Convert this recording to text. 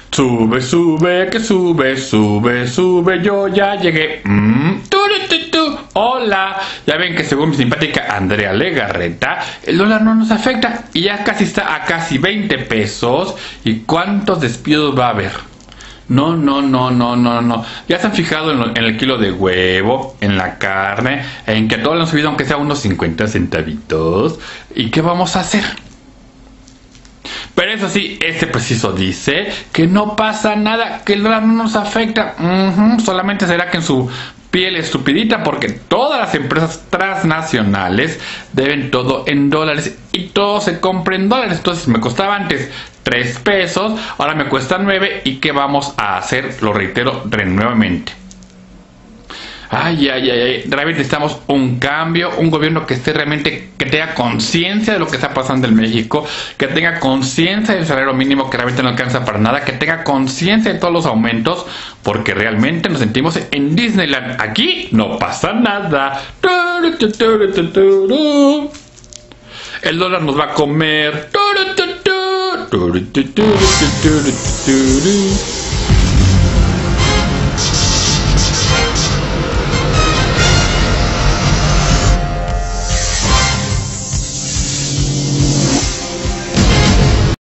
Sube, sube, que sube, sube, sube, yo ya llegué. Hola. Ya ven que según mi simpática Andrea Legarreta, el dólar no nos afecta y ya casi está a casi 20 pesos. ¿Y cuántos despidos va a haber? No. Ya se han fijado en el kilo de huevo, en la carne, en que todo lo han subido aunque sea unos 50 centavitos. ¿Y qué vamos a hacer? Pero eso sí, este preciso dice que no pasa nada, que el dólar no nos afecta. Solamente será que en su piel estupidita, porque todas las empresas transnacionales deben todo en dólares y todo se compra en dólares. Entonces me costaba antes 3 pesos, ahora me cuesta 9. ¿Y qué vamos a hacer? Lo reitero nuevamente. Realmente necesitamos un cambio, un gobierno que esté realmente, que tenga conciencia de lo que está pasando en México, que tenga conciencia del salario mínimo que realmente no alcanza para nada, que tenga conciencia de todos los aumentos, porque realmente nos sentimos en Disneyland. Aquí no pasa nada. El dólar nos va a comer.